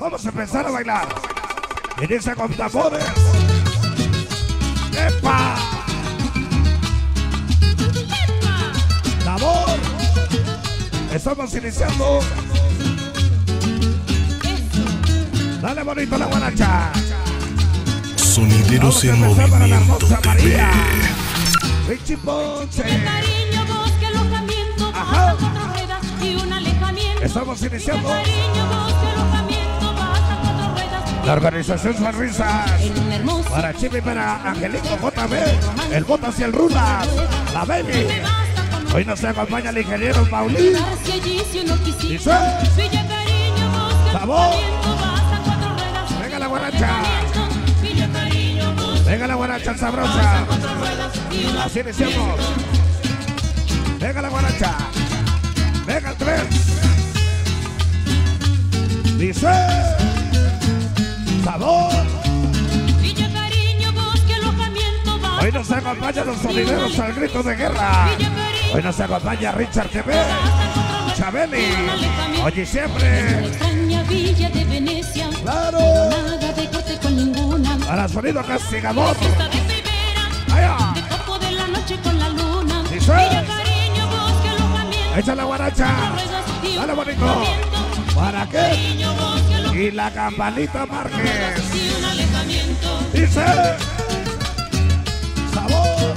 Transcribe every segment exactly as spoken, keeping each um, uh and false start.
Vamos a empezar a bailar. Inicia con tambores. ¡Epa! ¡Tambor! Estamos iniciando. Dale bonito la guaracha. Sonideros en movimiento T V. Richie Ponce. Cariño, bosque, alojamiento, basta cuatro ruedas y un alejamiento. Estamos iniciando. Cariño, bosque, alojamiento, basta cuatro ruedas. La organización Sonrisas. En un hermoso Para Chibi, para Angelico J B. El Botas y el Rulas. La Baby. Hoy nos acompaña el ingeniero Paulín. si allí si uno quisiera. Dice. Villa Cariño, bosque, Sabor. alojamiento, basta cuatro ruedas. Venga la guaracha. Villa Cariño, bosque, Venga la guaracha sabrosa. cuatro ruedas y un Así iniciamos. Venga la guaracha. Venga el tres. Dice. Sabor. Villa Cariño, bosque, alojamiento, basta. Hoy nos acompañan los sonideros al grito de guerra. Hoy nos acompaña Richard T V. Chabeli. Hoy y siempre. Extraña villa de Venecia. Claro. Nada de corte con ninguna. Para sonido castigador. Fiesta de Rivera. Allá. De copo de la noche con la luna. Dice. Villa Cariño, bosque, alojamiento. Echa la guaracha. Dale bonito. ¿Para qué? Cariño, bosque, alojamiento. Y la campanita Márquez. Y un alejamiento. Dice. Sabor.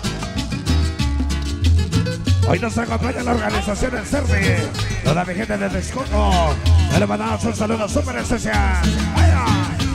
Hoy nos acompaña la organización El Cervi. Toda mi gente de Texcoco. Ya le mandamos un saludo súper especial. ¡Ay, ay!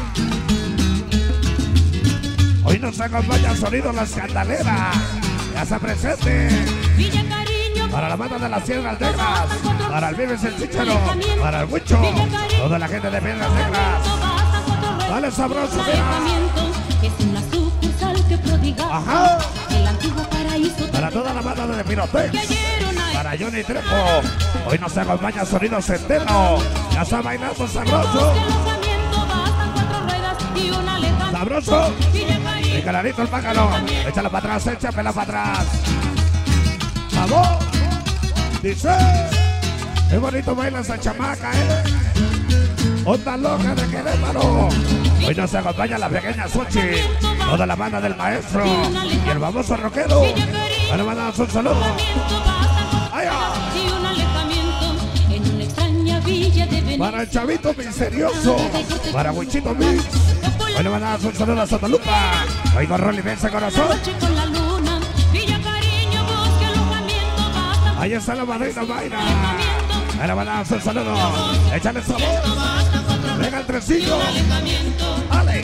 Hoy nos acompaña Sonido La Escandalera. Ya se presente. Villa Cariño, Para la banda de las Sierras Negras. Para el Vives el Chícharo. Para el Huicho. Toda la gente de Piedras Negras. basta cuatro ruedas. Dale sabroso, Un mira. alejamiento. Es una sucursal que prodigaba. Ajá. El antiguo paraíso. Para toda la banda de Pirotex. Que ayer una Para Johnny Trejo. Hoy nos acompaña Sonido Centeno. Ya está bailando sabroso. alojamiento, bastan cuatro ruedas y un alejamiento. Sabroso. Villa Mi Cariño, canalito el pájaro. Échala para atrás, échamela para atrás. Vamos. Dice. Qué bonito baila esa chamaca, eh. Onda loca de Querétaro. Hoy nos acompaña la pequeña Sochi. Toda la banda del maestro. Y el famoso rockero. Ya le mandamos un saludo. Ay, ay. y un alejamiento en una extraña villa de Venecia. Para el chavito misterioso. Para Wichito Mix. Hoy le mandamos un saludo a Sotalupa. Hoy con Rolly Benza Corazón. Noche con la luna, Villa Cariño, bosque, alojamiento, basta Ahí está la madrina Mayra. Ahí le mandamos un saludo. Échale sabor. Venga el tresillo. Dale.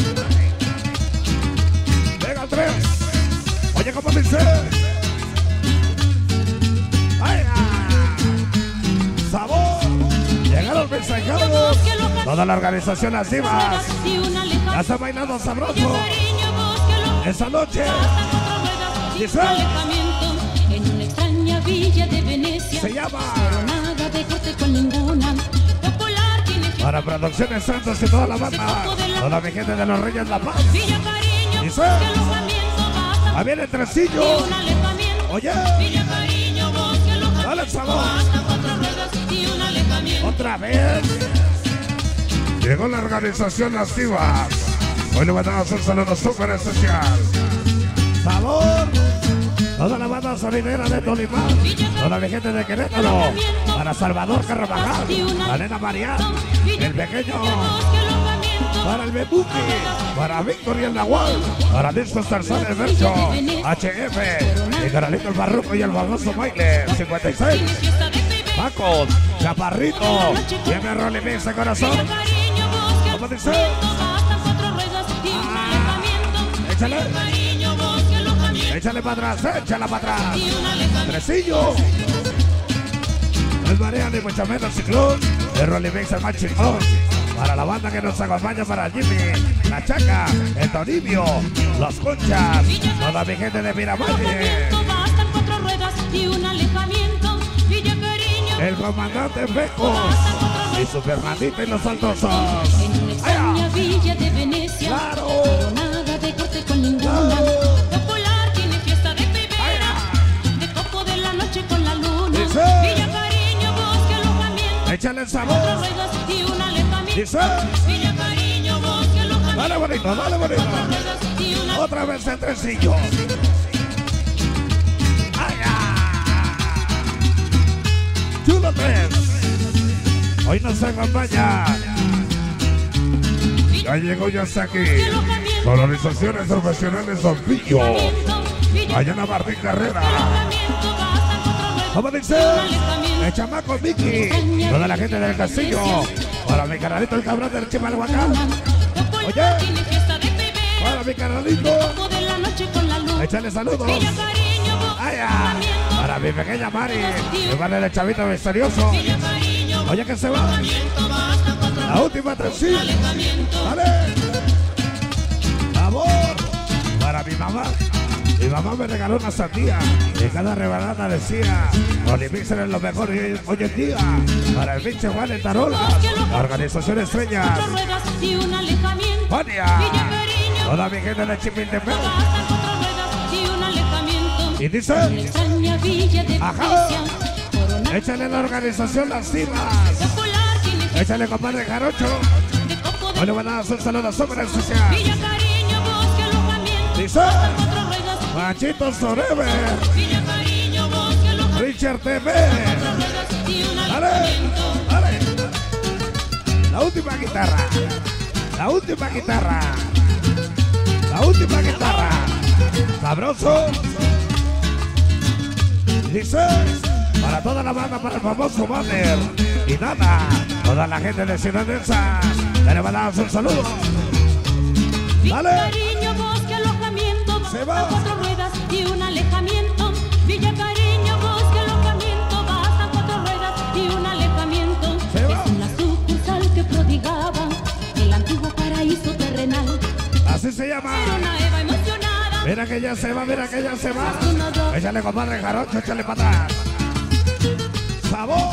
Venga el tres. Oye, ¿cómo dice? Ay, ay. Sabor. Llegaron los mensajeros. Toda la organización Las Divas. y un Ya alejamiento. está bailando sabroso. Cariño, bosque, alojamiento. Esa noche. Dice. Alejamiento en una extraña villa de Venecia. Se llama. Pero nada de corte con ninguna. Popular tiene Para Producciones Santos y toda la banda. Toda mi gente de los Reyes La Paz. Villa Cariño, Dice. bosque, alojamiento, basta Ahí viene el tresillo. y un alejamiento. Oye. Villa Cariño, bosque, alojamiento. Dale sabor. Basta cuatro ruedas y un alejamiento. Otra vez. Llegó la organización Las Divas. Hoy le mandamos un saludo súper especial. Sabor. Toda la banda sonidera de Tolimán. Toda mi gente de Querétaro. Para Salvador Carvajal. Para Nena Marián. El pequeño. Bosque, alojamiento. Para el Bebuki. Para Víctor y el Nahual. Para Discos Tarzán el Bercho. H F. Y Carolito el Barruco y el famoso baile. cincuenta y seis. Fiesta de Rivera. Paco. Chaparrito. Tiene Rolly Mix de corazón. Cariño, bosque, ¿Cómo dice? bastan cuatro ruedas y un alejamiento. Échale. Cariño, bosque, alojamiento. Échale para atrás, échale para atrás. Y un alejamiento. Tresillo. El Marea ni mucho menos Ciclón. El Rolly Mix el más chingón. Para la banda que nos acompaña, para Jimmy, la Chaca, el Toribio, los Conchas, toda mi gente de Miravalle. Alojamiento, bastan cuatro ruedas y un alejamiento. Villa Cariño, El comandante Becos y su Fernandita y los Altosos. en una extraña villa de Venecia. ¡Claro! Pero nada de corte con ninguna. Popular tiene fiesta de Rivera. De copo de la noche con la luna. Dice. Villa Cariño, bosque, alojamiento. Échale el Cuatro sabor. ruedas y un alejamiento. Dice. Villa Cariño, bosque, alojamiento. Dale bonito, dale bonito. Y una Otra vez el tresillo. ¡Ay, ah! Chulo tres. Hoy nos acompaña. Ya llegó ya hasta aquí. Colonizaciones Profesionales Don Pillo. Allá en la Martín Carrera. ¿Cómo dice? El chamaco Vicky. Toda la gente del castillo. Para mi canalito el cabrón del Chimalhuacán. Oye. Para mi canalito. Échale saludos. Ay, ah. Para mi pequeña Mari. Igual el chavito misterioso. Oye, que se va. La última tresillo. Dale. Amor. Para mi mamá. Mi mamá me regaló una sandía y cada rebanada decía Olimixer es lo mejor hoy, hoy en día. Para el pinche Juan en Tarola, la organización Estrellas, Fania, toda mi gente de Chipiltepec. Y dice, ajá, échale la organización Las Civas, échale compadre Jarocho. Hoy le van a dar un saludo a Sombra Social. Dice, Machito Sorebe, Richard T V. Dale, dale. La última guitarra. La última guitarra. La última guitarra. Sabroso. Dice, para toda la banda, para el famoso Banner. Y nada, toda la gente de Ciudad Densa. Le van a dar un saludo. Dale. Se va. Cuatro ruedas y un alejamiento. Villa Cariño, bosque, alojamiento. Bastan cuatro ruedas y un alejamiento. Se va. Es una sucursal que prodigaba el antiguo paraíso terrenal. Así se llama. Era una Eva emocionada. Mira que ya se va, mira que ya se va. Échale compadre Jarocho, échale para atrás. Sabor.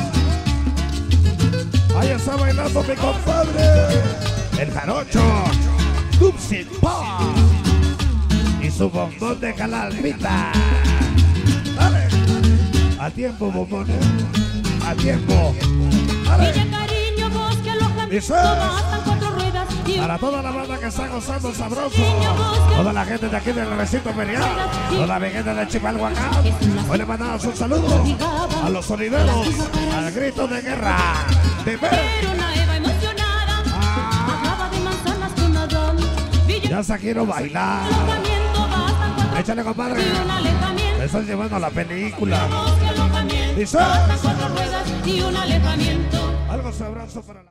Ahí está bailando mi compadre. El Jarocho. Dupsi Pa. Y su bombón de calalmita. Dale. A tiempo, bombones. A tiempo. Dale. Villa Cariño, bosque, alojamiento. Dice. Bastan cuatro ruedas y Para toda la banda que está gozando sabroso. Toda la gente de aquí del recinto ferial. Toda la gente de Chimalhuacán. Hoy le mandamos un saludo a los sonideros. Al grito de guerra. De ver. Era una Eva emocionada. Hablaba de manzanas con Adán. Villa Ya se quiero bailar. alojamiento. Bastan cuatro Échale, compadre. y un alejamiento. Me estás llevando a la película. Bosque, alojamiento. Dice. Bastan cuatro ruedas y un alejamiento. Algo sabroso para la...